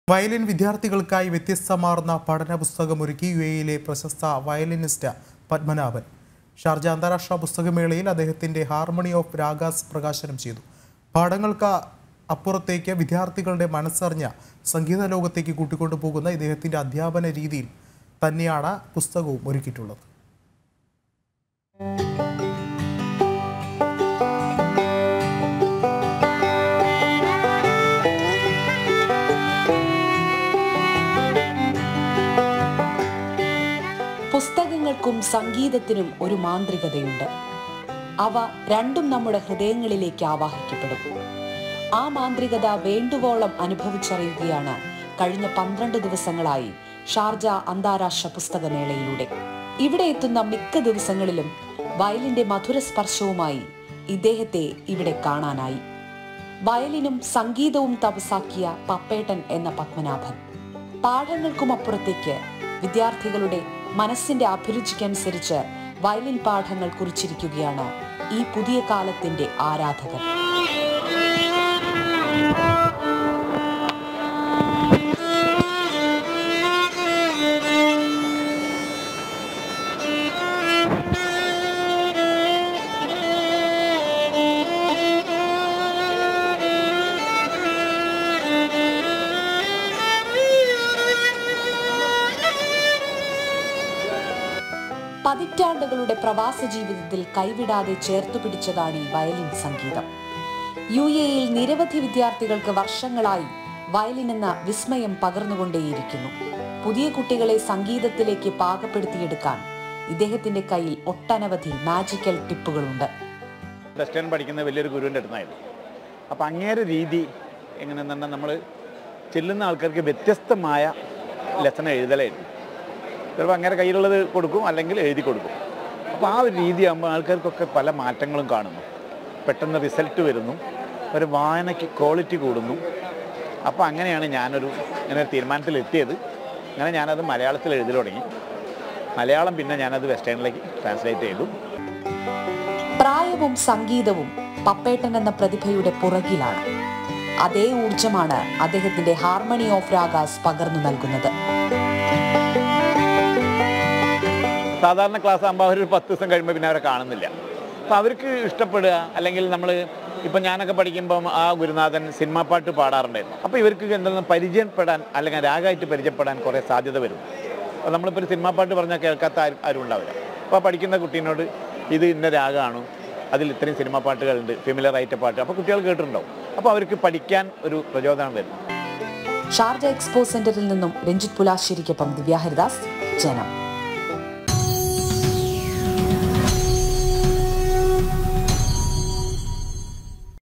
Violin വിദ്യാർത്ഥികൾക്കായി വ്യത്യസ്തമാർന്ന പഠന പുസ്തകമൊരുക്കി യുഎഇയിലെ പ്രശസ്ത വയലിനിസ്റ്റ് പത്മനാഭൻ. ഷാർജ അന്താരാഷ്ട്ര പുസ്തകമേളയിൽ അദ്ദേഹത്തിന്റെ ഹാർമണി ഓഫ് രാഗാസ് പ്രകാശനം ചെയ്തു. പാഠങ്ങൾക്ക് അപ്പുറത്തേക്ക് വിദ്യാർത്ഥികളുടെ മനസ്സറിഞ്ഞ സംഗീത ലോകത്തേക്ക് കൂട്ടിക്കൊണ്ടുപോകുന്ന ഇദ്ദേഹത്തിന്റെ അധ്യാപന രീതിയിൽ തന്നെയാണ് പുസ്തകവും ഒരുക്കിയിട്ടുള്ളത്. പുസ്തകങ്ങൾക്കും സംഗീതത്തിനും ഒരു മാന്ത്രികതയുണ്ട്. അവ രണ്ടും നമ്മുടെ ഹൃദയങ്ങളിലേക്ക് ആവാഹിക്കപ്പെടും. ആ മാന്ത്രികത വേണ്ടുവോളം അനുഭവിച്ചറിയുകയാണ് കഴിഞ്ഞ 12 ദിവസങ്ങളായി ഷാർജ അന്താരാഷ്ട്ര പുസ്തകമേളയിലൂടെ. ഇവിടെ എത്തുന്ന മിക്ക ദിവസങ്ങളിലും വയലിന്റെ മധുര സ്പർശവുമായി ഇദ്ദേഹത്തെ ഇവിടെ കാണാനായി. വയലിനും സംഗീതവും തപസാക്കിയ പപ്പേട്ടൻ എന്ന പത്മനാഭൻ പാഠങ്ങൾക്കുമപ്പുറത്തേക്ക് വിദ്യാർത്ഥികളുടെ മനസ്സിന്റെ അഭിരുചിക്കനുസരിച്ച് വയലിൻ പാഠങ്ങൾ കുറിച്ചിരിക്കുകയാണ് ഈ പുതിയ കാലത്തിന്റെ ആരാധകർ. പതിറ്റാണ്ടുകളുടെ പ്രവാസ ജീവിതത്തിൽ കൈവിടാതെ ചേർത്തു പിടിച്ചതാണ് ഈ വയലിൻ സംഗീതം. യുഎഇയിൽ നിരവധി വിദ്യാർത്ഥികൾക്ക് വർഷങ്ങളായി വയലിൻ എന്ന വിസ്മയം പകർന്നുകൊണ്ടേയിരിക്കുന്നു. പുതിയ കുട്ടികളെ സംഗീതത്തിലേക്ക് പാകപ്പെടുത്തിയെടുക്കാൻ ഇദ്ദേഹത്തിന്റെ കയ്യിൽ ഒട്ടനവധി മാജിക്കൽ ടിപ്പുകളുണ്ട്. വെസ്റ്റേൺ പഠിക്കുന്ന വലിയൊരു ഗുരുവിൻ്റെ അടുത്തായിരുന്നു. അപ്പം അങ്ങേരെ രീതി എങ്ങനെയെന്ന് പറഞ്ഞാൽ നമ്മൾ ചെല്ലുന്ന ആൾക്കാർക്ക് വ്യത്യസ്തമായ ലെസൺ എഴുതലായിരുന്നു. ചിലപ്പോൾ അങ്ങനെ കയ്യിലുള്ളത് കൊടുക്കും, അല്ലെങ്കിൽ എഴുതി കൊടുക്കും. അപ്പോൾ ആ ഒരു രീതിയാകുമ്പോൾ ആൾക്കാർക്കൊക്കെ പല മാറ്റങ്ങളും കാണുന്നു. പെട്ടെന്ന് റിസൾട്ട് വരുന്നു, ഒരു വായനയ്ക്ക് ക്വാളിറ്റി കൂടുന്നു. അപ്പോൾ അങ്ങനെയാണ് ഞാനൊരു ഇങ്ങനെ തീരുമാനത്തിലെത്തിയത്. അങ്ങനെ ഞാനത് മലയാളത്തിൽ എഴുതി തുടങ്ങി. മലയാളം പിന്നെ ഞാനത് വെസ്റ്റേണിലേക്ക് ട്രാൻസ്ലേറ്റ് ചെയ്തു. പ്രായവും സംഗീതവും പപ്പേട്ടൻ എന്ന പ്രതിഭയുടെ പുറകിലാണ്. അതേ ഊർജമാണ് അദ്ദേഹത്തിന്റെ ഹാർമണി ഓഫ് രാഗാസ് പകർന്നു നൽകുന്നത്. സാധാരണ ക്ലാസ് ആകുമ്പോൾ അവർ 10 ദിവസം കഴിയുമ്പോൾ പിന്നെ അവരെ കാണുന്നില്ല. അപ്പോൾ അവർക്ക് ഇഷ്ടപ്പെടുക, അല്ലെങ്കിൽ നമ്മൾ ഇപ്പം ഞാനൊക്കെ പഠിക്കുമ്പം ആ ഗുരുനാഥൻ സിനിമാ പാട്ട് പാടാറുണ്ടായിരുന്നു. അപ്പോൾ ഇവർക്ക് എന്തെങ്കിലും പരിചയപ്പെടാൻ, അല്ലെങ്കിൽ രാഗമായിട്ട് പരിചയപ്പെടാൻ കുറേ സാധ്യത വരും. അപ്പോൾ നമ്മളിപ്പോൾ ഒരു സിനിമാ പാട്ട് പറഞ്ഞാൽ കേൾക്കാത്ത ആരും ഉണ്ടാവില്ല. അപ്പോൾ പഠിക്കുന്ന കുട്ടീനോട് ഇത് ഇന്ന രാഗമാണ്, അതിൽ ഇത്രയും സിനിമാ പാട്ടുകളുണ്ട്, ഫെമിലിയർ ആയിട്ട് പാട്ട്, അപ്പോൾ കുട്ടികൾ കേട്ടിട്ടുണ്ടാവും. അപ്പോൾ അവർക്ക് പഠിക്കാൻ ഒരു പ്രചോദനം വരും. ഷാർജ എക്സ്പോ സെന്ററിൽ നിന്നും രഞ്ജിത്ത് പുലാശ്ശേരിക്കൊപ്പം ദിവ്യ ഹരിദാസ്, ജനം.